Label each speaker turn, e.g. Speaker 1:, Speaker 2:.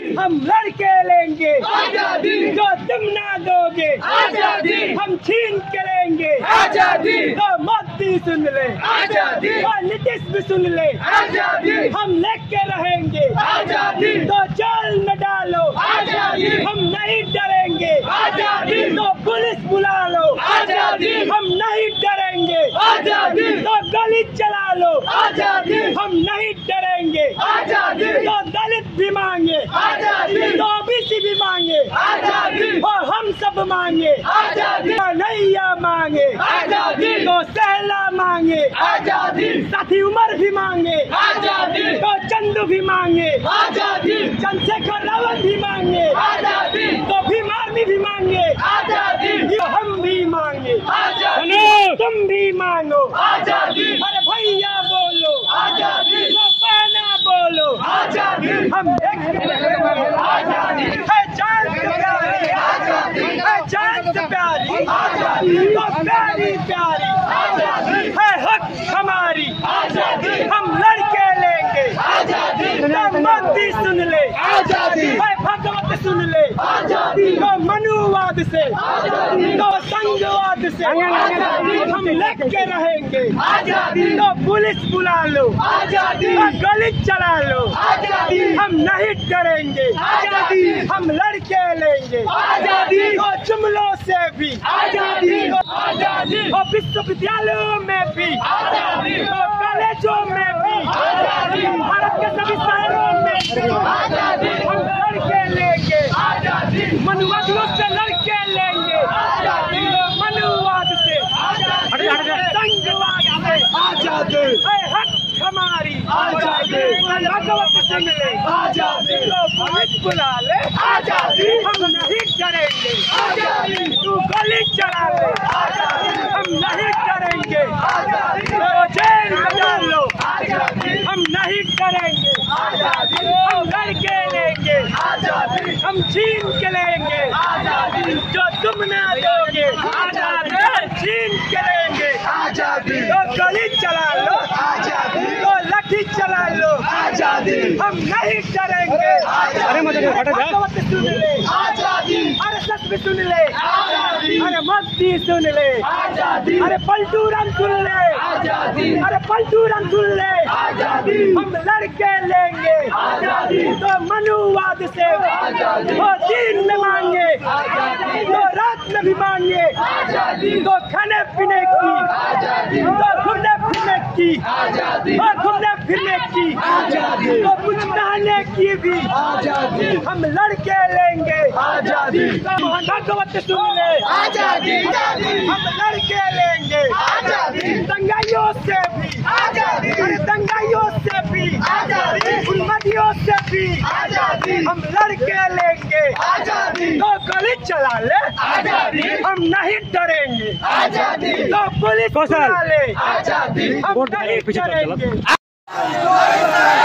Speaker 1: हम लड़के लेंगे
Speaker 2: आजादी,
Speaker 1: जो तुम ना दोगे
Speaker 2: आजादी,
Speaker 1: हम छीन के लेंगे
Speaker 2: आजादी,
Speaker 1: तो मोदी सुन ले
Speaker 2: आजादी,
Speaker 1: और नीतीश भी सुन ले
Speaker 2: आजादी,
Speaker 1: हम लेके रहेंगे
Speaker 2: आजादी,
Speaker 1: तो जेल में डालो
Speaker 2: आजादी,
Speaker 1: हम नहीं डरेंगे
Speaker 2: आजादी,
Speaker 1: तो पुलिस बुला लो
Speaker 2: आजादी,
Speaker 1: हम नहीं डरेंगे
Speaker 2: आजादी,
Speaker 1: तो गली चला लो
Speaker 2: आजादी,
Speaker 1: हम नहीं डरेंगे
Speaker 2: आजादी,
Speaker 1: तो दलित भी मांगे
Speaker 2: आजादी,
Speaker 1: तो ओबीसी भी मांगे
Speaker 2: आजादी,
Speaker 1: और हम सब मांगे
Speaker 2: आजादी,
Speaker 1: तो नैया मांगे
Speaker 2: आजादी,
Speaker 1: तो सहला मांगे
Speaker 2: आजादी,
Speaker 1: साथी उमर भी मांगे
Speaker 2: आजादी,
Speaker 1: तो चंदू भी मांगे
Speaker 2: आजादी,
Speaker 1: चंद्रशेखर रावत भी मांगे
Speaker 2: आजादी,
Speaker 1: तो भीम आर्मी भी मांगे
Speaker 2: आजादी,
Speaker 1: ये हम भी मांगे
Speaker 2: आजादी,
Speaker 1: तुम भी मांगो
Speaker 2: आजादी,
Speaker 1: अरे भैया बोलो
Speaker 2: आजादी,
Speaker 1: वो बहना बोलो
Speaker 2: आजादी,
Speaker 1: हम
Speaker 2: आजादी,
Speaker 1: है जान से प्यारी है जान से प्यारी तो प्यारी प्यारी है हक हमारी हम लड़के लेंगे तो मोदी सुन ले
Speaker 2: आजादी,
Speaker 1: है भगवत सुन ले तो मनुवाद से तो संघवाद से हम लेके रहेंगे तो पुलिस बुला लो
Speaker 2: आजादी,
Speaker 1: तो गली चला लो
Speaker 2: आजादी,
Speaker 1: हम नहीं डरेंगे हम लड़के लेंगे
Speaker 2: आजादी,
Speaker 1: तो जुमलों से भी
Speaker 2: आजादी, आजादी,
Speaker 1: और विश्वविद्यालयों में भी
Speaker 2: आजादी,
Speaker 1: और कॉलेजों में भी
Speaker 2: आजादी,
Speaker 1: भारत के सभी शहरों में भी
Speaker 2: आजादी,
Speaker 1: हम लड़के लेंगे
Speaker 2: आजादी,
Speaker 1: मनुवादियों से लड़के लेंगे
Speaker 2: आजादी,
Speaker 1: मनुवाद से संघवाद से
Speaker 2: आजादी,
Speaker 1: है हक हमारी
Speaker 2: आजादी,
Speaker 1: भगवत सुन ले
Speaker 2: आजादी,
Speaker 1: तो पुलिस बुला ले
Speaker 2: आजादी,
Speaker 1: हम नहीं डरेंगे
Speaker 2: आजादी,
Speaker 1: तू गली चला ले हम नहीं डरेंगे
Speaker 2: आजादी,
Speaker 1: तो जेल में डाल लो
Speaker 2: आजादी,
Speaker 1: हम नहीं डरेंगे
Speaker 2: आजादी,
Speaker 1: हम लड़के लेंगे
Speaker 2: आजादी,
Speaker 1: हम छीन के लेंगे
Speaker 2: आजादी,
Speaker 1: जो तुम ना दोगे छीन के लेंगे
Speaker 2: आजादी,
Speaker 1: तो गली चला लो
Speaker 2: आजादी,
Speaker 1: तो लाठी चला लो
Speaker 2: आजादी,
Speaker 1: हम नहीं डरेंगे भगवत सुन ले
Speaker 2: आजादी,
Speaker 1: RSS भी सुन ले
Speaker 2: आजादी,
Speaker 1: अरे मोदी सुन ले
Speaker 2: आजादी,
Speaker 1: अरे पलटू राम सुन ले
Speaker 2: आजादी,
Speaker 1: अरे पलटू राम सुन ले
Speaker 2: आजादी,
Speaker 1: हम लड़के लेंगे
Speaker 2: आजादी,
Speaker 1: तो मनुवाद से
Speaker 2: आजादी,
Speaker 1: तो दिन में मांगे
Speaker 2: आजादी,
Speaker 1: तो रात में भी मांगे
Speaker 2: आजादी,
Speaker 1: तो खाने पीने की
Speaker 2: आजादी,
Speaker 1: तो घूमने फिरने की
Speaker 2: आजादी,
Speaker 1: तो घूमने फिरने की
Speaker 2: आजादी,
Speaker 1: तो कुछ नहाने की भी
Speaker 2: आजादी,
Speaker 1: हम लड़के लेंगे
Speaker 2: आजादी,
Speaker 1: तो भगवत सुन ले
Speaker 2: आजादी,
Speaker 1: हम लड़के लेंगे
Speaker 2: आजादी,
Speaker 1: दंगाइयों से भी
Speaker 2: आजादी,
Speaker 1: अरे दंगाइयों से भी
Speaker 2: आजादी,
Speaker 1: उन्मदियों से भी
Speaker 2: आजादी,
Speaker 1: हम लड़के लेंगे
Speaker 2: आजादी,
Speaker 1: तो गली चला ले
Speaker 2: आजादी,
Speaker 1: हम नहीं डरेंगे
Speaker 2: आजादी,
Speaker 1: तो पुलिस बुला ले
Speaker 2: आजादी,
Speaker 1: हम नहीं डरेंगे